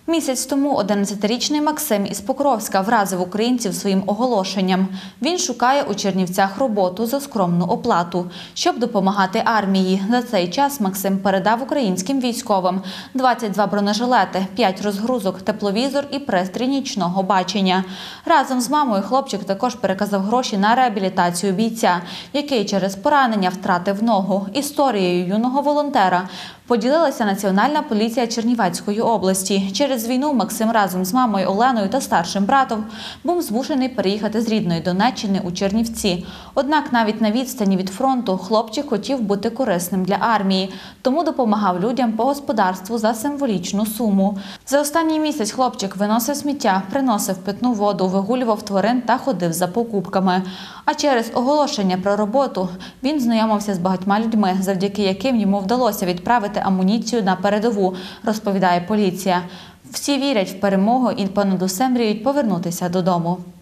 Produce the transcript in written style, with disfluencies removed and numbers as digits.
Місяць тому 11-річний Максим із Покровська вразив українців своїм оголошенням. Він шукає у Чернівцях роботу за скромну оплату, щоб допомагати армії. За цей час Максим передав українським військовим 22 бронежилети, 5 розгрузок, тепловізор і пристрій нічного бачення. Разом з мамою хлопчик також переказав гроші на реабілітацію бійця, який через поранення втратив ногу. Історією юного волонтера поділилася Національна поліція Чернівецької області. Через війну Максим разом з мамою Оленою та старшим братом був змушений переїхати з рідної Донеччини у Чернівці. Однак навіть на відстані від фронту хлопчик хотів бути корисним для армії, тому допомагав людям по господарству за символічну суму. За останній місяць хлопчик виносив сміття, приносив питну воду, вигулював тварин та ходив за покупками. А через оголошення про роботу він знайомився з багатьма людьми, завдяки яким йому вдалося відправити амуніцію на передову, розповідає поліція. Всі вірять в перемогу і понад усе мріють повернутися додому.